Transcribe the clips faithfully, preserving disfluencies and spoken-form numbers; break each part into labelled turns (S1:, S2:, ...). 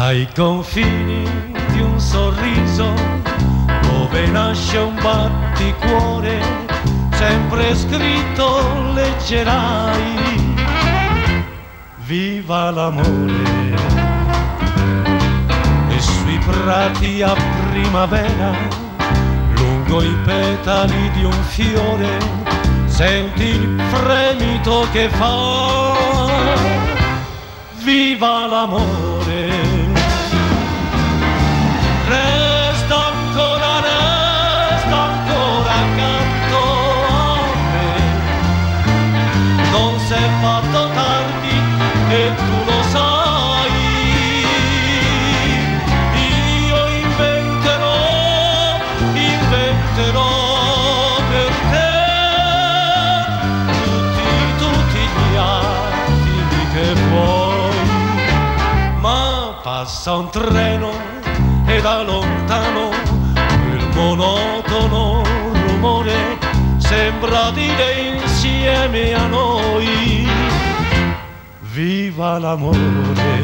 S1: ai confini di un sorriso dove nasce un batticuore, sempre scritto leggerai viva l'amore. E sui prati a primavera, lungo i petali di un fiore, senti il fremito che fa viva l'amore. Resta ancora, resta ancora accanto a me, non si è fatto tardi e tu lo sai. Io inventerò, inventerò per te tutti, tutti gli attimi che vuoi. Ma passa un treno e da lontano il monotono rumore sembra dire insieme a noi viva l'amore.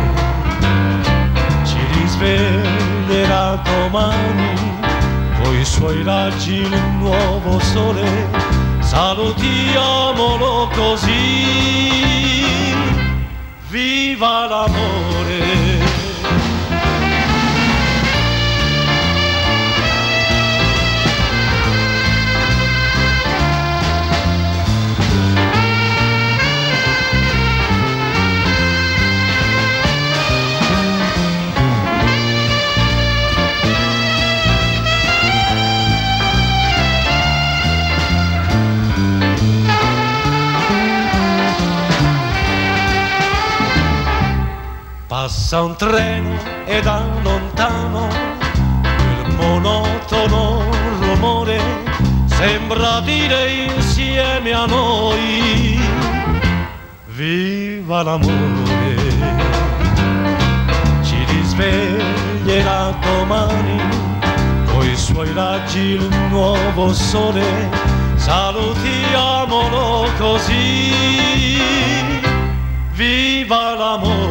S1: Ci risveglierà domani coi suoi raggi il nuovo sole, salutiamolo così viva l'amore. Passa un treno e da lontano il monotono rumore sembra dire insieme a noi viva l'amore. Ci risveglierà domani coi suoi raggi il nuovo sole, salutiamolo così viva l'amore.